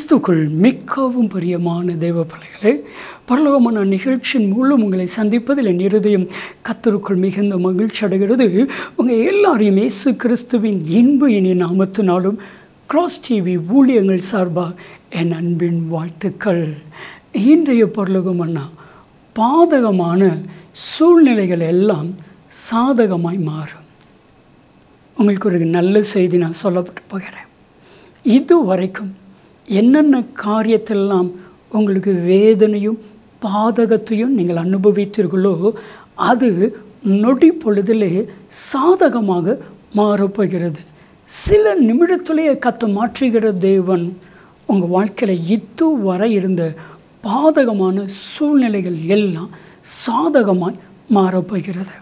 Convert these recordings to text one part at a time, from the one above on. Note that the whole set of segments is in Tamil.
கிறிஸ்துக்குள் மிகவும் பிரியமான தேவ பிள்ளைகளே, பரலோகமான நிகழ்ச்சியின் மூலம் உங்களை சந்திப்பதில் என் இருதயம் கர்த்தருக்குள் மிகுந்த மகிழ்ச்சி அடைகிறது. உங்கள் எல்லாரையும் இயேசு கிறிஸ்துவின் இன்பு இனிய நாமத்தினாலும் கிராஸ் டிவி ஊழியங்கள் சார்பாக என் அன்பின் வாழ்த்துக்கள். இன்றைய பரலோகமன்னா பாதகமான சூழ்நிலைகள் எல்லாம் சாதகமாய் மாறும். உங்களுக்கு ஒரு நல்ல செய்தி நான் சொல்லப்பட்டு போகிறேன். இதுவரைக்கும் என்னென்ன காரியத்தெல்லாம் உங்களுக்கு வேதனையும் பாதகத்தையும் நீங்கள் அனுபவித்தீர்களோ அது நொடி பொழுதிலே சாதகமாக மாறப்போகிறது. சில நிமிடத்திலேயே கத்த மாற்றுகிற தேவன் உங்கள் வாழ்க்கையில் இதுவரை இருந்த பாதகமான சூழ்நிலைகள் எல்லாம் சாதகமாய் மாறப்போகிறது.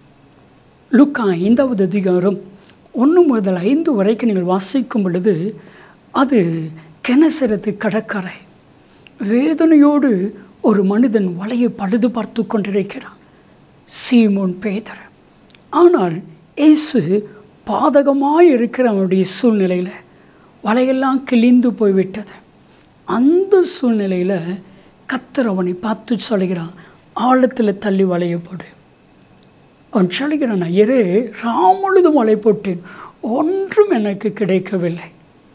லூக்கா 5வது அதிகாரம் 1 முதல் 5 வரைக்கும் நீங்கள் வாசிக்கும் பொழுது அது கெனசரத்து கடற்கரை. வேதனையோடு ஒரு மனிதன் வலையை பழுது பார்த்து கொண்டிருக்கிறான், சீமோன் பேதுரு. ஆனால் இயேசு பாதகமாய் இருக்கிற அவனுடைய சூழ்நிலையில் வலையெல்லாம் கிழிந்து போய்விட்டது. அந்த சூழ்நிலையில் கர்த்தர் அவனை பார்த்து சொல்கிறான், ஆழத்தில் தள்ளி வலையை போடு. அவன் சொல்கிறான், ஐயரே, ராமுழுதும் வலை போட்டேன், ஒன்றும் எனக்கு கிடைக்கவில்லை.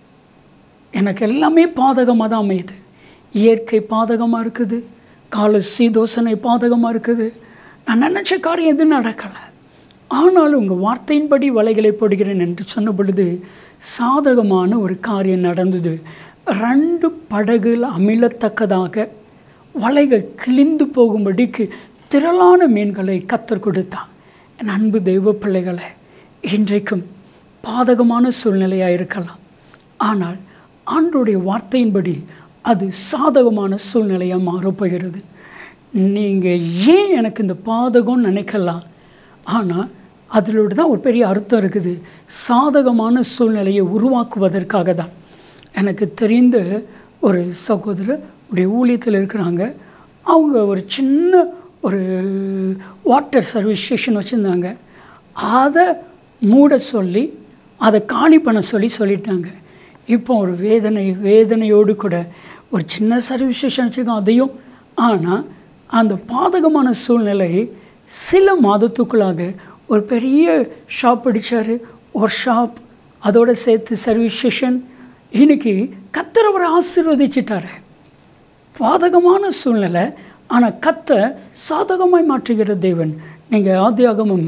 எனக்கு எல்லாமே பாதகமாக தான் அமையுது. இயற்கை பாதகமாக இருக்குது, கால சீதோசனை பாதகமாக இருக்குது, நான் நினச்ச காரியம் எதுவும் நடக்கலை. ஆனாலும் உங்கள் வார்த்தையின்படி வலைகளை போடுகிறேன் என்று சொன்ன பொழுது சாதகமான ஒரு காரியம் நடந்தது. 2 படகுகள் அமிழத்தக்கதாக வலைகள் கிழிந்து போகும்படிக்கு திரளான மீன்களை கர்த்தர் கொடுத்தான். என் அன்பு தெய்வ பிள்ளைகளை, இன்றைக்கும் பாதகமான சூழ்நிலையாக இருக்கலாம், ஆனால் ஆண்டவருடைய வார்த்தையின்படி அது சாதகமான சூழ்நிலையாக மாறப்போகிறது. நீங்கள் ஏன் எனக்கு இந்த பாதகம்னு நினைக்கலாம், ஆனால் அதிலோடு தான் ஒரு பெரிய அர்த்தம் இருக்குது. சாதகமான சூழ்நிலையை உருவாக்குவதற்காக தான். எனக்கு தெரிந்த ஒரு சகோதரர் உடைய ஊழியத்தில் இருக்கிறாங்க. அவங்க ஒரு சின்ன ஒரு வாட்டர் சர்வீஸ் ஸ்டேஷன் வச்சுருந்தாங்க. அதை மூட சொல்லி அதை காலி பண்ண சொல்லிட்டாங்க. இப்போ ஒரு வேதனையோடு கூட ஒரு சின்ன சர்வீஸ் ஸ்டேஷன் வச்சுருக்கோம் அதையும். ஆனால் அந்த பாதகமான சூழ்நிலை சில மாதத்துக்குள்ளாக ஒரு பெரிய ஷாப் அடித்தார், ஒரு ஷாப், அதோடு சேர்த்து சர்வீஸ் ஸ்டேஷன். இன்றைக்கி கர்த்தர் அவரை ஆசீர்வதிச்சிட்டார். பாதகமான சூழ்நிலை, ஆனால் கர்த்தர் சாதகமாய் மாற்றுகிற தேவன். நீங்கள் ஆதியாகமம்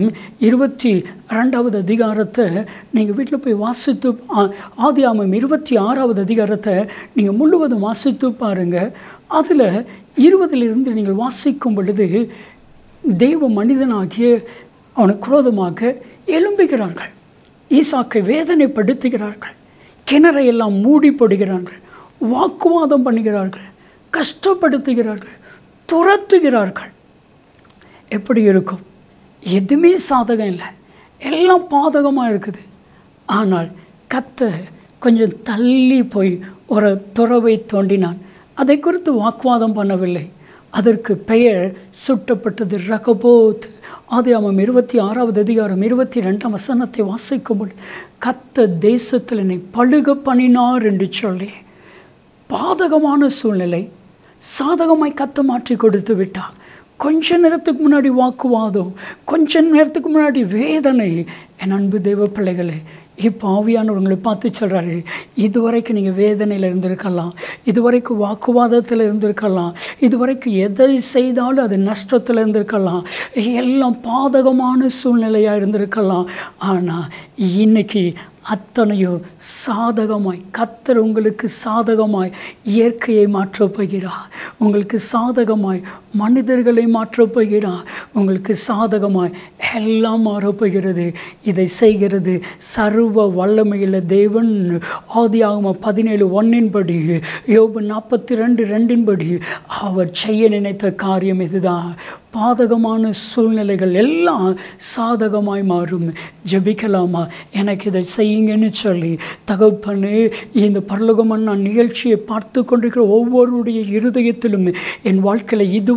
22வது அதிகாரத்தை நீங்கள் வீட்டில் போய் வாசித்து, ஆதியாகமம் 26வது அதிகாரத்தை நீங்கள் முழுவதும் வாசித்து பாருங்கள். அதில் 20லிருந்து நீங்கள் வாசிக்கும் பொழுது தெய்வ மனிதனாகிய அவனுக்கு குரோதமாக எழும்புகிறார்கள், ஈசாக்கை வேதனைப்படுத்துகிறார்கள், கிணறையெல்லாம் மூடி போடுகிறார்கள், வாக்குவாதம் பண்ணுகிறார்கள், கஷ்டப்படுத்துகிறார்கள், துரத்துகிறார்கள். எப்படி இருக்கும்? எதுவுமே சாதகம் இல்லை, எல்லாம் பாதகமாக இருக்குது. ஆனால் கர்த்தர் கொஞ்சம் தள்ளி போய் ஒரு துறவை தோண்டினான். அதை குறித்து வாக்குவாதம் பண்ணவில்லை. அதற்கு பெயர் சுட்டப்பட்டது ரகபோத். ஆதியாகமம் 26வது அதிகாரம் 22ஆம் வசனத்தை வாசிக்கும்போது கர்த்தர் தேசத்தில் என்னை பழுக பண்ணினார் என்று சொல்லி பாதகமான சூழ்நிலை சாதகமாய் கர்த்தர் மாற்றி கொடுத்து விட்டார். கொஞ்ச நேரத்துக்கு முன்னாடி வாக்குவாதம், கொஞ்ச நேரத்துக்கு முன்னாடி வேதனை. என் அன்பு தெய்வ பிள்ளைகளே, இப்போ ஆவியானவர்களை பார்த்து சொல்கிறாரு, இதுவரைக்கும் நீங்கள் வேதனையில் இருந்திருக்கலாம், இதுவரைக்கும் வாக்குவாதத்தில் இருந்திருக்கலாம், இதுவரைக்கும் எதை செய்தாலும் அது நஷ்டத்தில் இருந்திருக்கலாம், எல்லாம் பாதகமான சூழ்நிலையாக இருந்திருக்கலாம். ஆனால் இன்னைக்கு அத்தனையோ சாதகமாய் கர்த்தர் உங்களுக்கு சாதகமாய் இயற்கையை மாற்றப் போகிறார், உங்களுக்கு சாதகமாய் மனிதர்களை மாற்றப் போகிறார், உங்களுக்கு சாதகமாய் எல்லாம் மாறப்போகிறது. இதை செய்கிறது சர்வ வல்லமையுள்ள தேவன். ஆதியாகமம் 17:1 யோபு 42:2 அவர் செய்ய நினைத்த காரியம் இதுதான். பாதகமான சூழ்நிலைகள் எல்லாம் சாதகமாய் மாறும். ஜெபிக்கலாமா? எனக்கு இதை செய்யுங்கன்னு சொல்லி தகப்பனே, இந்த பரலோகமான நான் நிகழ்ச்சியை பார்த்து கொண்டிருக்கிற ஒவ்வொருடைய இருதயத்திலும் என் வாழ்க்கையில் இதுவரை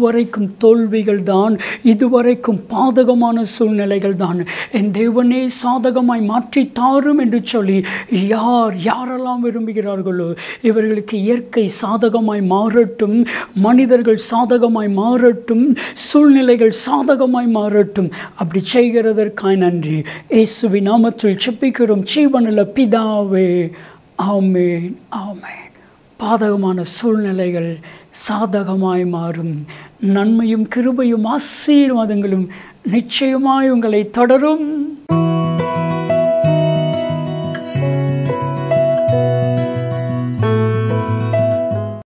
இதுவரைக்கும் தோல்விகள் தான், இதுவரைக்கும் பாதகமான சூழ்நிலைகள் தான், என் தேவனே சாதகமாய் மாற்றி தாரும் என்று சொல்லி யாரெல்லாம் விரும்புகிறார்களோ இவர்களுக்கு இயற்கை சாதகமாய் மாறட்டும், மனிதர்கள் சாதகமாய் மாறட்டும், சூழ்நிலைகள் சாதகமாய் மாறட்டும். அப்படி செய்கிறதற்காய் நன்றி. இயேசுவின் நாமத்தில் செபிக்கிறோம் ஜீவனுள்ள பிதாவே, ஆமென், ஆமென். பாதகமான சூழ்நிலைகள் சாதகமாய் மாறும். நன்மையும் கிருபையும் ஆசீர்வாதங்களும் நிச்சயமாய் உங்களை தொடரும்.